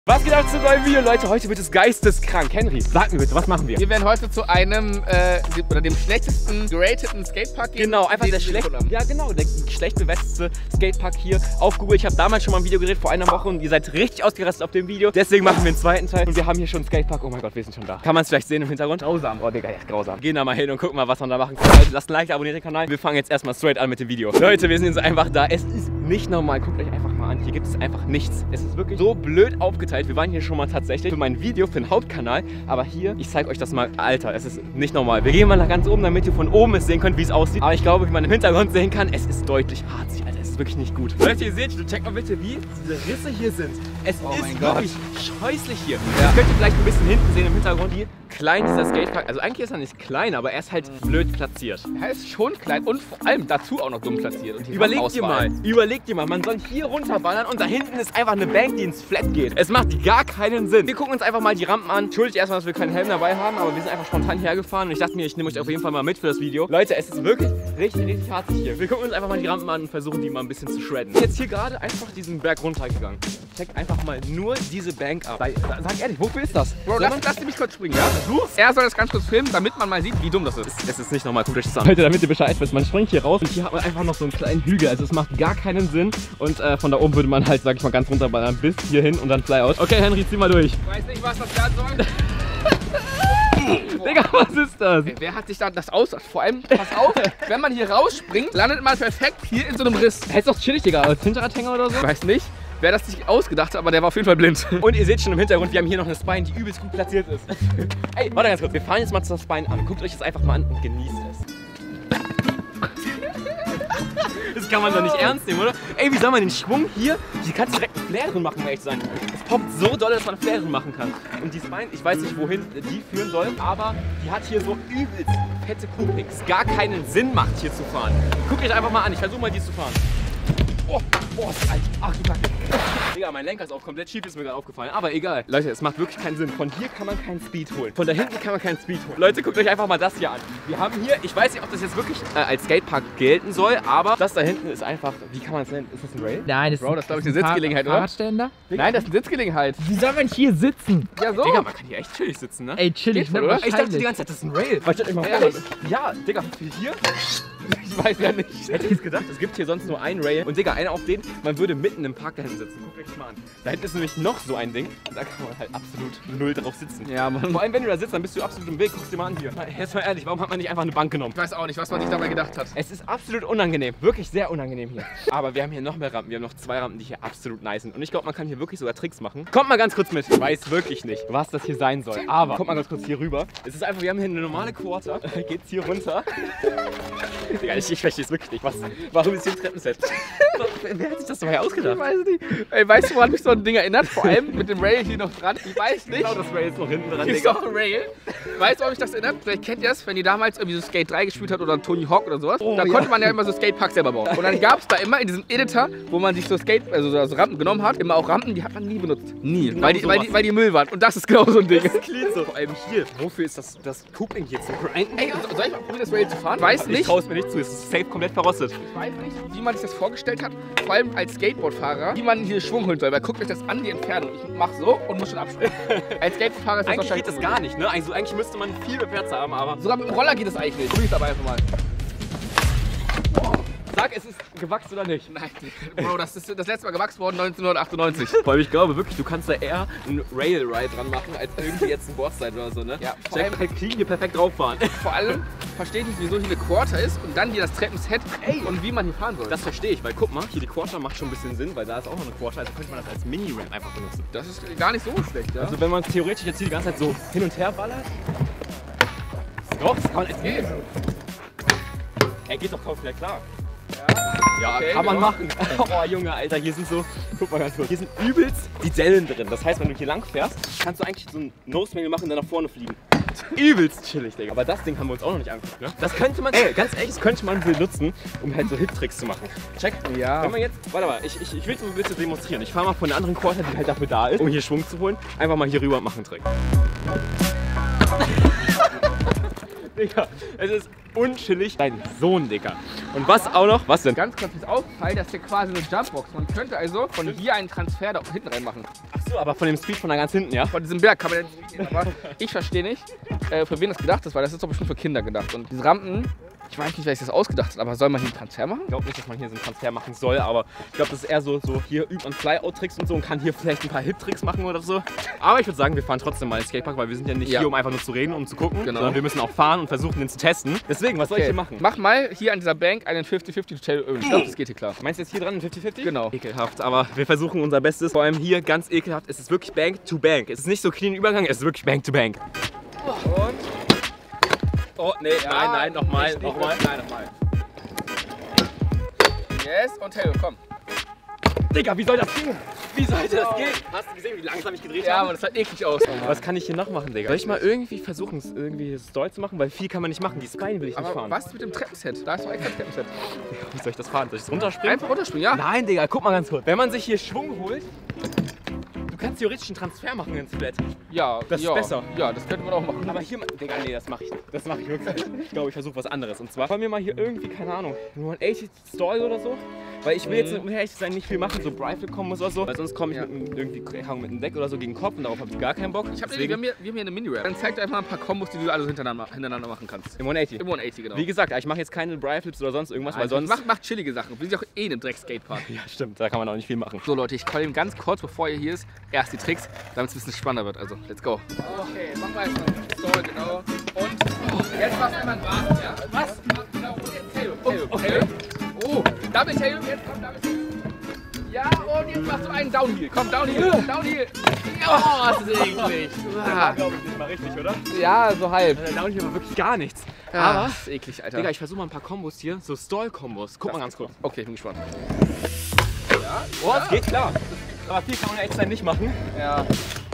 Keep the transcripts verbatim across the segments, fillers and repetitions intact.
Was geht ab zu einem neuen Video, Leute? Heute wird es geisteskrank. Henry, sag mir bitte, was machen wir? Wir werden heute zu einem, äh, oder dem schlechtesten gerateten Skatepark gehen. Genau, einfach der schlecht, ja genau, der schlecht bewertete Skatepark hier auf Google. Ich habe damals schon mal ein Video gedreht, vor einer Woche, und ihr seid richtig ausgerastet auf dem Video. Deswegen machen wir einen zweiten Teil und wir haben hier schon einen Skatepark. Oh mein Gott, wir sind schon da. Kann man es vielleicht sehen im Hintergrund? Grausam. Oh Digga, ja, grausam. Gehen da mal hin und gucken mal, was man da machen kann. Leute, lasst ein Like, abonniert den Kanal. Wir fangen jetzt erstmal straight an mit dem Video. Leute, wir sind jetzt einfach da. Es ist nicht normal. Guckt euch einfach mal an. Hier gibt es einfach nichts. Es ist wirklich so blöd aufgeteilt. Wir waren hier schon mal tatsächlich für mein Video, für den Hauptkanal. Aber hier, ich zeige euch das mal. Alter, es ist nicht normal. Wir gehen mal nach ganz oben, damit ihr von oben es sehen könnt, wie es aussieht. Aber ich glaube, wie man im Hintergrund sehen kann, es ist deutlich harzig, Alter. Es ist wirklich nicht gut. Leute, ihr seht, checkt mal bitte, wie diese Risse hier sind. Es oh ist mein wirklich scheußlich hier. Ja. Ihr könnt ihr vielleicht ein bisschen hinten sehen im Hintergrund, wie klein dieser Skatepark. Also eigentlich ist er nicht klein, aber er ist halt blöd platziert. Er ist schon klein und vor allem dazu auch noch dumm platziert. Und Überlegt ihr mal, überlegt ihr mal, man soll hier runterballern und da hinten ist einfach eine Bank, die ins Flat geht. Es macht gar keinen Sinn. Wir gucken uns einfach mal die Rampen an. Entschuldigt erstmal, dass wir keinen Helm dabei haben, aber wir sind einfach spontan hergefahren und ich dachte mir, ich nehme euch auf jeden Fall mal mit für das Video. Leute, es ist wirklich richtig, richtig harzig hier. Wir gucken uns einfach mal die Rampen an und versuchen die mal ein bisschen zu shredden. Jetzt hier gerade einfach diesen Berg runtergegangen. Checkt einfach mal nur diese Bank ab. Sag ehrlich, wofür ist das? Bro, lass, lass mich kurz springen, ja? Versuch's. Er soll das ganz kurz filmen, damit man mal sieht, wie dumm das ist. Es ist nicht normal, guckt euch das an. Leute, damit ihr Bescheid wisst, man springt hier raus und hier hat man einfach noch so einen kleinen Hügel. Also es macht gar keinen Sinn und äh, von da oben würde man halt, sag ich mal, ganz runterballern bis hier hin und dann Flyout. Okay, Henry, zieh mal durch. Ich weiß nicht, was das werden soll. Digga, was ist das? Ey, wer hat sich da das ausgedacht? Vor allem, pass auf, wenn man hier rausspringt, landet man perfekt hier in so einem Riss. Hättest doch chillig, Digga, als Hinterradhänger oder so? Ich weiß nicht, wer das sich ausgedacht hat, aber der war auf jeden Fall blind. Und ihr seht schon im Hintergrund, wir haben hier noch eine Spine, die übelst gut platziert ist. Ey, warte ganz kurz, wir fahren jetzt mal zur Spine an. Guckt euch das einfach mal an und genießt es. Das kann man doch nicht ernst nehmen, oder? Ey, wie soll man den Schwung hier? Hier kannst du direkt einen Flair drin machen, um ehrlich zu sein. Es poppt so doll, dass man einen Flair drin machen kann. Und die Spine, ich weiß nicht, wohin die führen soll, aber die hat hier so übelst fette Coupings. Gar keinen Sinn macht, hier zu fahren. Guckt euch einfach mal an, ich versuche mal, die zu fahren. Oh, boah, ist alt. Ach, du Kacke. Digga, mein Lenker ist auch komplett schief, ist mir gerade aufgefallen. Aber egal. Leute, es macht wirklich keinen Sinn. Von hier kann man keinen Speed holen. Von da hinten kann man keinen Speed holen. Leute, guckt euch einfach mal das hier an. Wir haben hier, ich weiß nicht, ob das jetzt wirklich äh, als Skatepark gelten soll, aber das da hinten ist einfach, wie kann man es nennen? Ist das ein Rail? Nein, das Bro, das ist, glaube ich, eine Fahr- Sitzgelegenheit, oder? Fahrradständer? Nein, das ist eine Sitzgelegenheit. Wie soll man hier sitzen? Ja, so. Digga, man kann hier echt chillig sitzen, ne? Ey, chillig, Geht voll, ne? oder? Ich dachte die ganze Zeit, das ist ein Rail. Weil stellt euch mal vor, Ehrlich? ja, Digga, für hier? Ich weiß ja nicht. Hätte ich es gedacht, es gibt hier sonst nur ein Rail. Und Digga, einer auf den, man würde mitten im Park da hinten sitzen. Guckt euch das mal an. Da hinten ist nämlich noch so ein Ding. Und da kann man halt absolut null drauf sitzen. Ja, Mann. Vor allem, wenn du da sitzt, dann bist du absolut im Weg. Guck's dir mal an hier. Jetzt mal ehrlich, warum hat man nicht einfach eine Bank genommen? Ich weiß auch nicht, was man sich dabei gedacht hat. Es ist absolut unangenehm. Wirklich sehr unangenehm hier. Aber wir haben hier noch mehr Rampen. Wir haben noch zwei Rampen, die hier absolut nice sind. Und ich glaube, man kann hier wirklich sogar Tricks machen. Kommt mal ganz kurz mit. Ich weiß wirklich nicht, was das hier sein soll. Aber kommt mal ganz kurz hier rüber. Es ist einfach, wir haben hier eine normale Quarter. Geht's hier runter. Digga, ich, ich verstehe es wirklich nicht. Was, warum ist hier ein Treppenset? Wer hat sich das dabei ausgedacht? Ich weiß nicht. Ey, weißt du, woran mich so ein Ding erinnert? Vor allem mit dem Rail hier noch dran. Ich weiß nicht. Genau, das Rail ist noch hinten dran, Hier ist Digga. doch ein Rail. Weißt du, warum mich das erinnert? Vielleicht kennt ihr das, wenn ihr damals irgendwie so Skate drei gespielt habt oder Tony Hawk oder sowas. Oh, da ja. konnte man ja immer so Skateparks selber bauen. Und dann gab es da immer in diesem Editor, wo man sich so Skate, also so Rampen genommen hat, immer auch Rampen, die hat man nie benutzt. Nie. Genau weil, die, weil, sowas. die, weil die Müll waren. Und das ist genau so ein Ding. Das ist clean so. Vor allem hier. Wofür ist das, das Coupling hier zu grinden? Ey, so- soll ich mal probieren, das Rail zu fahren? Weiß Ich nicht. traue es mir nicht zu. Es ist safe komplett verrostet. Ich weiß nicht, wie man sich das vorgestellt hat, vor allem als Skateboardfahrer, wie man hier Schwung holen soll. Weil guckt euch das an, die Entfernung. Ich mach so und muss schon abspringen. Als Skateboardfahrer ist das Eigentlich geht wahrscheinlich das gar nicht, ne? Also eigentlich müsste man viel mehr Platz haben, aber... Sogar mit dem Roller geht das eigentlich nicht. Probier es aber einfach mal. Sag, es ist gewachsen oder nicht? Nein, Bro, das ist das letzte Mal gewachsen worden neunzehnhundertachtundneunzig. Vor allem, ich glaube wirklich, du kannst da eher einen Rail-Ride dran machen, als irgendwie jetzt ein Boardslide oder so, ne? Ja, vor Check, allem- halt clean hier perfekt drauf fahren. Vor allem verstehe ich nicht, wieso hier eine Quarter ist und dann hier das Treppenset und wie man hier fahren soll. Das verstehe ich, weil guck mal, hier die Quarter macht schon ein bisschen Sinn, weil da ist auch noch eine Quarter, also könnte man das als Mini-Ramp einfach benutzen. Das ist gar nicht so schlecht, ja? Also wenn man theoretisch jetzt hier die ganze Zeit so hin und her ballert. Doch, das kann man jetzt gehen. Ey, geht doch komplett klar. Ja, okay, kann man genau. machen. Oh Junge, Alter, hier sind so, guck mal ganz kurz, hier sind übelst die Dellen drin. Das heißt, wenn du hier lang fährst, kannst du eigentlich so einen Nose-Manual machen und dann nach vorne fliegen. Übelst chillig, Digga. Aber das Ding haben wir uns auch noch nicht angeguckt, ne? Das könnte man, ey, ganz ehrlich, das könnte man benutzen, um halt so Hit-Tricks zu machen. Check. Ja. Wenn man jetzt, warte mal, ich, ich, ich will es mal ein bisschen demonstrieren. Ich fahre mal von der anderen Quarter, die halt dafür da ist, um hier Schwung zu holen, einfach mal hier rüber und mache einen Trick. Digga, es ist unchillig. Dein Sohn, Digga. Und was auch noch? Was denn? Ganz kurz ist aufgefallen, dass hier quasi eine Jumpbox. Man könnte also von hier einen Transfer da hinten rein machen. Ach so, aber von dem Speed von da ganz hinten, ja? Von diesem Berg kann man ja nicht gehen, aber ich verstehe nicht, äh, für wen das gedacht ist, weil das ist doch bestimmt für Kinder gedacht. Und diese Rampen, ich weiß nicht, wer sich das ausgedacht hat, aber soll man hier einen Transfer machen? Ich glaube nicht, dass man hier so einen Transfer machen soll, aber ich glaube, das ist eher so, so hier übt man Flyout-Tricks und so und kann hier vielleicht ein paar Hip-Tricks machen oder so. Aber ich würde sagen, wir fahren trotzdem mal ins Skatepark, weil wir sind ja nicht Ja. hier, um einfach nur zu reden, um zu gucken, Genau. sondern wir müssen auch fahren und versuchen, den zu testen. Deswegen, was soll ich hier machen? Mach mal hier an dieser Bank einen fünfzig fünfzig Tutorial üben. Ich glaube, das geht hier klar. Meinst du jetzt hier dran ein fünfzig fünfzig? Genau. Ekelhaft, aber wir versuchen unser Bestes. Vor allem hier ganz ekelhaft. Es ist wirklich Bank to Bank. Es ist nicht so clean Übergang, es ist wirklich Bank to Bank. Und? Oh, nee, Ja, nein, nein, nochmal, nicht, nicht nochmal. wirklich. Nein, nochmal. Yes, und Taylor, komm. Digga, wie soll das gehen? Wie sollte das gehen? Hast du gesehen, wie langsam ich gedreht Ja, habe? aber das sah eklig aus. Was kann ich hier noch machen, Digga? Soll ich mal irgendwie versuchen, es irgendwie Stall zu machen? Weil viel kann man nicht machen. Die Spine will ich nicht Aber fahren. was mit dem Treppenset? Da ist doch extra ein Treppenset. Wie soll ich das fahren? Soll ich es runterspringen? Einfach runterspringen, ja? Nein, Digga, guck mal ganz kurz. Wenn man sich hier Schwung holt, du kannst theoretisch einen Transfer machen ins Flat. Ja, Das ist ja. besser. Ja, das könnte man auch machen. Aber hier, Digga, nee, das mache ich nicht. Das mache ich wirklich nicht. Ich glaube, ich versuche was anderes. Und zwar wollen wir mal hier irgendwie, keine Ahnung, nur ein achtzig Stall oder so. Weil ich will jetzt, um ehrlich zu sein, nicht viel machen, so Bridle-Kombos oder so. Weil sonst komme ich Ja. mit einem, irgendwie hang mit einem Deck oder so gegen den Kopf und darauf habe ich gar keinen Bock. Ich hab wir, haben hier, wir haben hier eine Mini-Rap. Dann zeig dir einfach mal ein paar Kombos, die du alle so hintereinander, hintereinander machen kannst. Im hundertachtzig. Im hundertachtzig, genau. Wie gesagt, ich mache jetzt keine Bridle-Flips oder sonst irgendwas, weil Also, sonst... Mach, mach chillige Sachen. Wir sind ja auch eh in einem Dreck-Skatepark. Ja, stimmt, da kann man auch nicht viel machen. So Leute, ich call ihm ganz kurz, bevor ihr hier ist, erst die Tricks, damit es ein bisschen spannender wird. Also, let's go. Okay, mach mal erstmal Stall, genau. Und jetzt machst du einmal einen Rasen, ja? Was? Genau, und jetzt Tail. Tail. Okay. Tail. Oh, Double Tail, jetzt kommt Double Tail. Ja, und jetzt machst du einen Downhill. Komm, Downhill, Downhill. Oh, das ist eklig. Ah. Glaube ich nicht mal richtig, oder? Ja, so halb. Da dauert hier aber wirklich gar nichts. Aber Aber, das ist eklig, Alter. Digga, ich versuche mal ein paar Kombos hier, so Stall-Kombos. Guck mal ganz kurz. Okay, ich bin gespannt. Oh, es geht klar. Aber viel kann man echt sein nicht machen. Ja.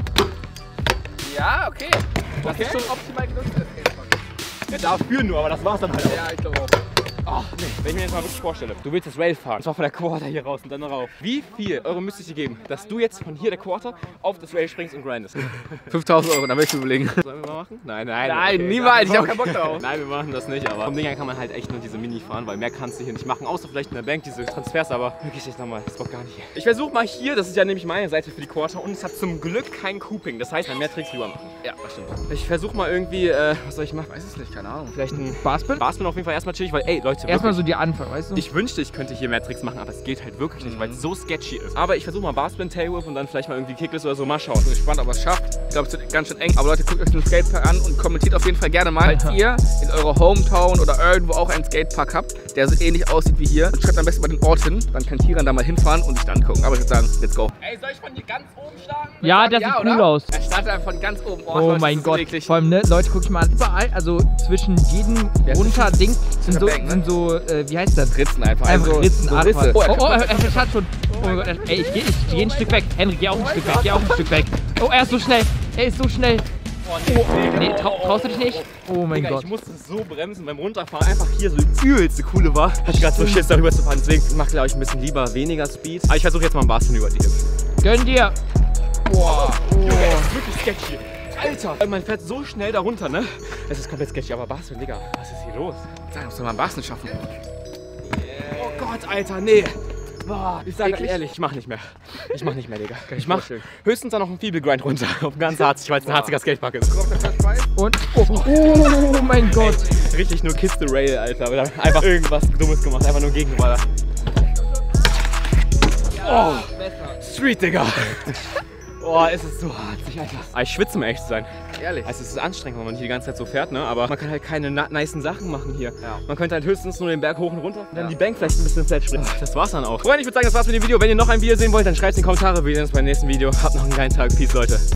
Ja, okay. Das Okay. ist schon optimal genutzt, das Skatepark. Dafür nur, aber das war's dann halt auch. Ja, ich glaube auch. Ach, nee. Wenn ich mir jetzt mal wirklich vorstelle, du willst das Rail fahren, und zwar von der Quarter hier raus und dann rauf. Wie viel Euro müsste ich dir geben, dass du jetzt von hier der Quarter auf das Rail springst und grindest? fünftausend Euro, da möchte ich überlegen. Sollen wir mal machen? Nein, nein. Nein, niemals, ich hab wir keinen Bock darauf. Nein, wir machen das nicht, aber vom Ding her kann man halt echt nur diese Mini fahren, weil mehr kannst du hier nicht machen, außer vielleicht in der Bank diese Transfers, aber wirklich nicht nochmal, das Bock gar nicht. Ich versuche mal hier, das ist ja nämlich meine Seite für die Quarter und es hat zum Glück kein Cooping, das heißt, man mehr Tricks lieber machen. Ja, das stimmt. Ich versuche mal irgendwie, äh, was soll ich machen? Weiß es nicht, keine Ahnung. Vielleicht ein Barspin? Barspin auf jeden Fall erstmal chillig, weil ey Leute, Erstmal wirklich, so die Anfang, weißt du? ich wünschte, ich könnte hier mehr Tricks machen, aber es geht halt wirklich nicht, weil es so sketchy ist. Aber ich versuche mal Barspin, Tailwhip und dann vielleicht mal irgendwie Kickless oder so, mal schauen. Ich bin gespannt, ob er es schafft. Ich glaube, es wird ganz schön eng. Aber Leute, guckt euch den Skatepark an und kommentiert auf jeden Fall gerne mal, falls ihr in eurer Hometown oder irgendwo auch einen Skatepark habt, der so ähnlich aussieht wie hier. Und schreibt am besten mal den Ort hin. Dann kann Tiran da mal hinfahren und sich angucken. Aber ich würde sagen, let's go. Ey, soll ich von hier ganz oben starten? Ja, das Ja, sieht cool oder? aus. Er startet einfach von ganz oben. Oh, Leute, das mein ist so Gott. eklig. Vor allem, ne, Leute, guckt mal an. Überall, also zwischen jedem Ja, Unterding sind so, Bank, ne? sind so äh, wie heißt das? Ritzen einfach. Einfach Also, Ritzen, so ach, Risse. Oh, er oh, kann- er, er hat schon. Oh mein Gott, ey, ich geh, ich geh ein Stück weg. Henry, geh auch ein Stück weg, geh auch ein Stück weg. Oh, er ist so schnell. Er ist so schnell. Oh, nee, Nee, trau, traust du dich nicht? Oh mein Digga, Gott. ich musste so bremsen beim Runterfahren, einfach hier so die übelste Coole war. Hatte ich gerade so Schiss darüber zu fahren, deswegen mache glaube ich ein bisschen lieber weniger Speed. Aber ich versuche jetzt mal einen Barspin über die Hips. Gönn dir. Boah. Junge, es ist wirklich sketchy. Alter, man fährt so schnell da runter, ne? Es ist komplett sketchy, aber Barspin, Digga, was ist hier los? Sag, muss doch mal einen Barspin schaffen. Oh Gott, Alter, nee. Boah, ich sage Eklig? ehrlich, ich mach nicht mehr. Ich mach nicht mehr, Digga. ich Ich mach vorstellen. höchstens dann noch einen Feeble Grind runter. Auf einen ganz Harzig, weil es ein harziger Skatepark ist. Und. Oh, oh mein Gott. Richtig nur Kiste Rail, Alter. Oder einfach irgendwas Dummes gemacht, einfach nur Gegenballer. Oh, Street, Digga. Oh, es ist so harzig, Alter. Aber ich schwitze, um ehrlich zu sein. Ehrlich. Also es ist anstrengend, wenn man hier die ganze Zeit so fährt, ne? Aber man kann halt keine na nicen Sachen machen hier. Ja. Man könnte halt höchstens nur den Berg hoch und runter und dann Ja. die Bank vielleicht ein bisschen flat springen. Das war's dann auch. Freunde, ich würde sagen, das war's mit dem Video. Wenn ihr noch ein Video sehen wollt, dann schreibt es in die Kommentare. Wir sehen uns beim nächsten Video. Habt noch einen geilen Tag. Peace, Leute.